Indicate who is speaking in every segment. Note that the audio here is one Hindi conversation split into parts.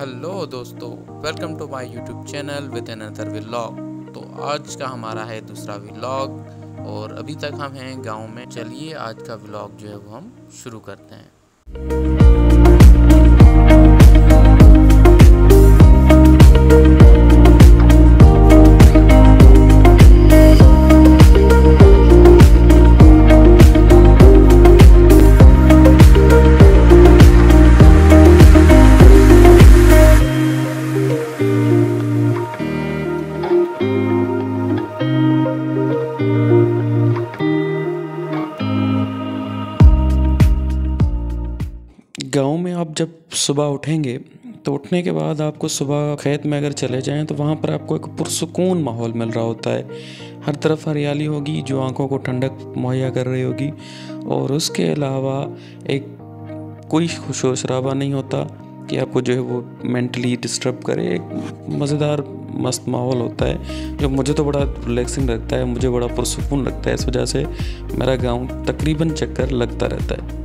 Speaker 1: हेलो दोस्तों, welcome to my YouTube channel with another vlog. तो आज का हमारा है दूसरा व्लॉग और अभी तक हम हैं गांव में। चलिए आज का व्लॉग जो है वो हम शुरू करते हैं। गांव में आप जब सुबह उठेंगे तो उठने के बाद आपको सुबह खेत में अगर चले जाएं तो वहाँ पर आपको एक पुरसुकून माहौल मिल रहा होता है। हर तरफ हरियाली होगी जो आंखों को ठंडक मुहैया कर रही होगी, और उसके अलावा एक कोई शोर शराबा नहीं होता कि आपको जो है वो मेंटली डिस्टर्ब करे। एक मज़ेदार मस्त माहौल होता है जो मुझे तो बड़ा रिलैक्सिंग लगता है, मुझे बड़ा पुरसुकून लगता है। इस वजह से मेरा गाँव तकरीबन चक्कर लगता रहता है।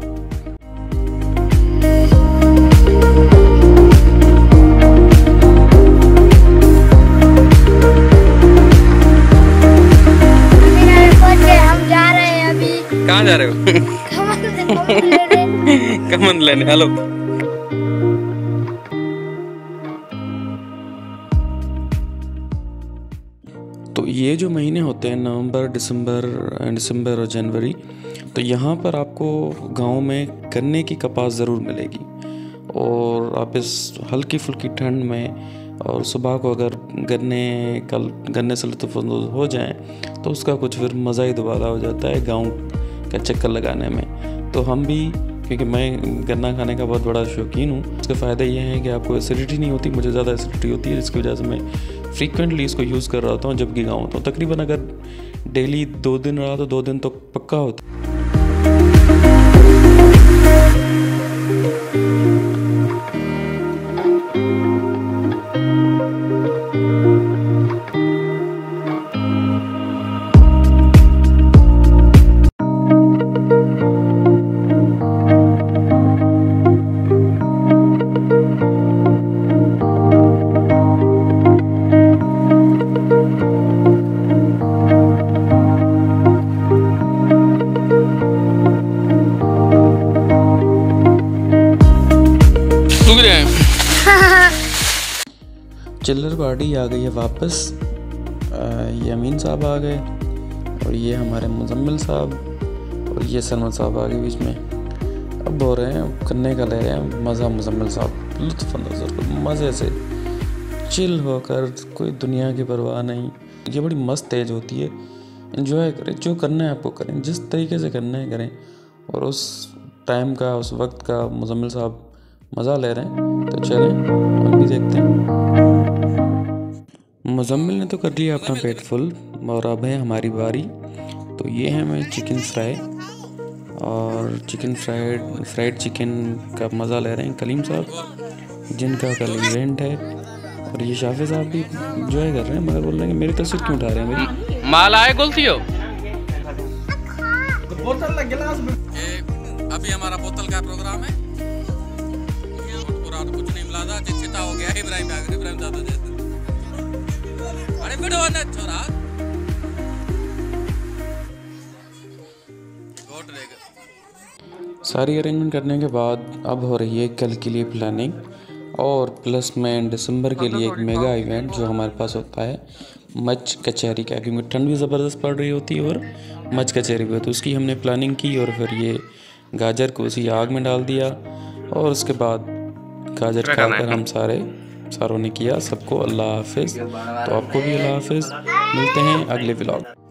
Speaker 1: कहाँ जा रहे हो? कमंद लेने। हेलो। तो ये जो महीने होते हैं नवंबर, दिसंबर और जनवरी, तो यहाँ पर आपको गांव में गन्ने की कपास ज़रूर मिलेगी। और आप इस हल्की फुल्की ठंड में और सुबह को अगर गन्ने से लुत्फ़अंदोज़ हो जाएं तो उसका कुछ फिर मज़ा ही दोबारा हो जाता है गांव का चक्कर लगाने में। तो हम भी, क्योंकि मैं गन्ना खाने का बहुत बड़ा शौकीन हूँ, उसके फ़ायदे ये हैं कि आपको एसिडिटी नहीं होती। मुझे ज़्यादा एसिडिटी होती है, जिसकी वजह से मैं फ्रीक्वेंटली इसको यूज़ कर रहा होता हूँ जबकि गाँव होता हूँ। तकरीबन अगर डेली 2 दिन रहा तो 2 दिन तो पक्का होता। चिल्लर पार्टी आ गई है वापस। ये अमीन साहब आ गए और ये हमारे मुजम्मिल साहब और ये सलमान साहब आ गए बीच में। अब हो रहे हैं करने का, ले रहे हैं मज़ा। मुजम्मिल साहब लुत्फ़अंदोज़ मज़े से चिल होकर, कोई दुनिया की परवाह नहीं। ये बड़ी मस्त एज होती है, एंजॉय करें, जो करना है आपको करें, जिस तरीके से करना है करें। और उस टाइम का, उस वक्त का मुजम्मिल साहब मज़ा ले रहे हैं। तो चलें हम भी देखते हैं। मुजम्मिल ने तो कर लिया अपना पेट फुल और अब है हमारी बारी। तो ये है मैं चिकन फ्राई और फ्राइड चिकन का मज़ा ले रहे हैं कलीम साहब, जिनका कल इवेंट है। और ये शाफे साहब भी एंजॉय कर रहे हैं, मगर बोल रहे हैं कि मेरी तस्वीर क्यों उठा रहे हैं मेरी। माल आए गलती हो। अभी हमारा बोतल का प्रोग्राम है। पूरा कुछ नहीं मिला था, चिता हो गया। इब्राहिम ज़्यादा छोरा सारी अरेंजमेंट करने के बाद अब हो रही है कल के लिए प्लानिंग। और प्लस में दिसंबर के लिए एक मेगा इवेंट जो हमारे पास होता है मच कचहरी का, क्योंकि ठंड भी ज़बरदस्त पड़ रही होती है और मच कचहरी भी होती है। उसकी हमने प्लानिंग की और फिर ये गाजर को उसी आग में डाल दिया और उसके बाद गाजर खाकर हम सारों ने किया। सबको अल्लाह हाफिज़। तो आपको भी अल्लाह हाफिज़। मिलते हैं अगले व्लॉग।